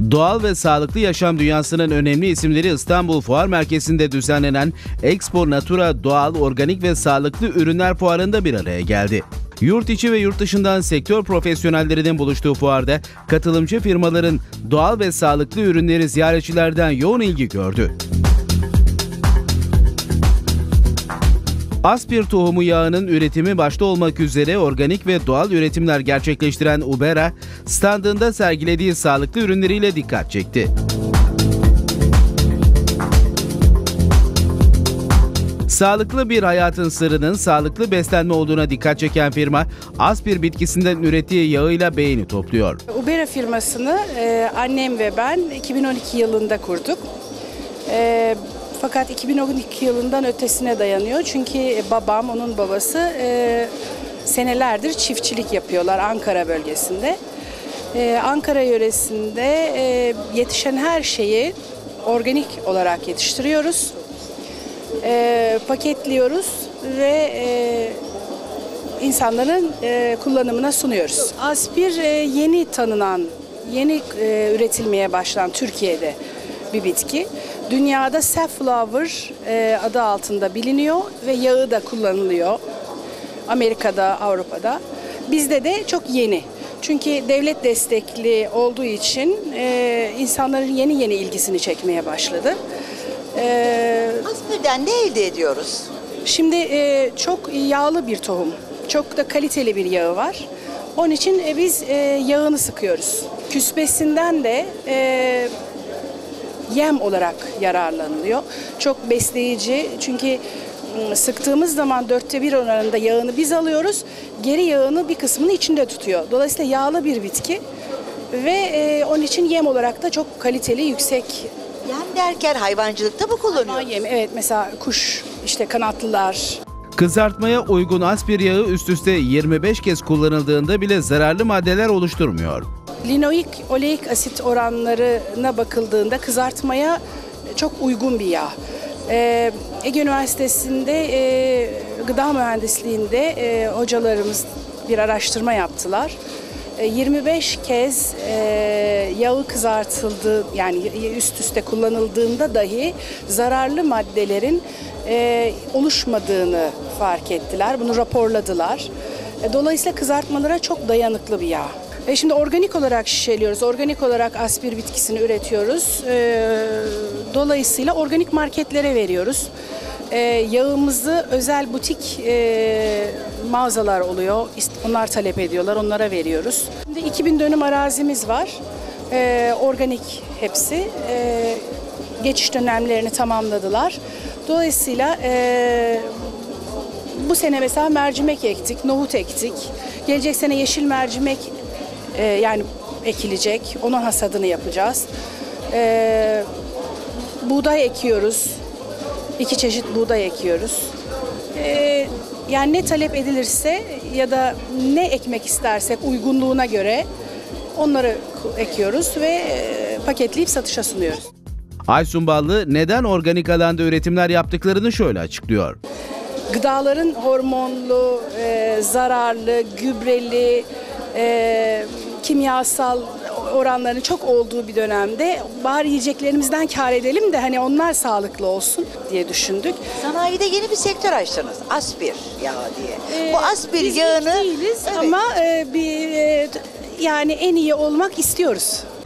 Doğal ve sağlıklı yaşam dünyasının önemli isimleri İstanbul Fuar Merkezi'nde düzenlenen Expo Natura Doğal, Organik ve Sağlıklı Ürünler Fuarı'nda bir araya geldi. Yurt içi ve yurt dışından sektör profesyonellerinin buluştuğu fuarda katılımcı firmaların doğal ve sağlıklı ürünleri ziyaretçilerden yoğun ilgi gördü. Aspir tohumu yağının üretimi başta olmak üzere organik ve doğal üretimler gerçekleştiren Ubera, standında sergilediği sağlıklı ürünleriyle dikkat çekti. Sağlıklı bir hayatın sırrının sağlıklı beslenme olduğuna dikkat çeken firma, Aspir bitkisinden ürettiği yağıyla beğeni topluyor. Ubera firmasını annem ve ben 2012 yılında kurduk. Fakat 2012 yılından ötesine dayanıyor. Çünkü babam, onun babası senelerdir çiftçilik yapıyorlar Ankara bölgesinde. Ankara yöresinde yetişen her şeyi organik olarak yetiştiriyoruz. Paketliyoruz ve insanların kullanımına sunuyoruz. Aspir yeni tanınan, yeni üretilmeye başlanan Türkiye'de bir bitki. Dünyada safflower adı altında biliniyor ve yağı da kullanılıyor. Amerika'da, Avrupa'da. Bizde de çok yeni. Çünkü devlet destekli olduğu için insanların yeni ilgisini çekmeye başladı. Aspirden ne elde ediyoruz? Şimdi çok yağlı bir tohum. Çok da kaliteli bir yağı var. Onun için biz yağını sıkıyoruz. Küspesinden de yem olarak yararlanılıyor. Çok besleyici, çünkü sıktığımız zaman 1/4 oranında yağını biz alıyoruz. Geri yağını bir kısmını içinde tutuyor. Dolayısıyla yağlı bir bitki ve onun için yem olarak da çok kaliteli, yüksek. Yem derken hayvancılıkta mı kullanıyoruz? Yem, evet, mesela kuş, işte kanatlılar. Kızartmaya uygun aspir yağı üst üste 25 kez kullanıldığında bile zararlı maddeler oluşturmuyor. Linoik, oleik asit oranlarına bakıldığında kızartmaya çok uygun bir yağ. Ege Üniversitesi'nde gıda mühendisliğinde hocalarımız bir araştırma yaptılar. 25 kez yağı kızartıldığı, yani üst üste kullanıldığında dahi zararlı maddelerin oluşmadığını fark ettiler. Bunu raporladılar. Dolayısıyla kızartmalara çok dayanıklı bir yağ. Şimdi organik olarak şişeliyoruz. Organik olarak aspir bitkisini üretiyoruz. Dolayısıyla organik marketlere veriyoruz. Yağımızı özel butik mağazalar oluyor. Onlar talep ediyorlar. Onlara veriyoruz. Şimdi 2000 dönüm arazimiz var. Organik hepsi. Geçiş dönemlerini tamamladılar. Dolayısıyla bu sene mesela mercimek ektik, nohut ektik. Gelecek sene yeşil mercimek yani ekilecek. Onun hasadını yapacağız. Buğday ekiyoruz. 2 çeşit buğday ekiyoruz. Yani ne talep edilirse ya da ne ekmek istersek uygunluğuna göre onları ekiyoruz ve paketleyip satışa sunuyoruz. Aysun Ballı neden organik alanda üretimler yaptıklarını şöyle açıklıyor. Gıdaların hormonlu, zararlı, gübreli, kimyasal oranların çok olduğu bir dönemde bari yiyeceklerimizden kâr edelim de hani onlar sağlıklı olsun diye düşündük. Sanayide yeni bir sektör açtınız. Aspir yağı diye. Bu aspir yağını... Biz değiliz, evet. Ama yani en iyi olmak istiyoruz.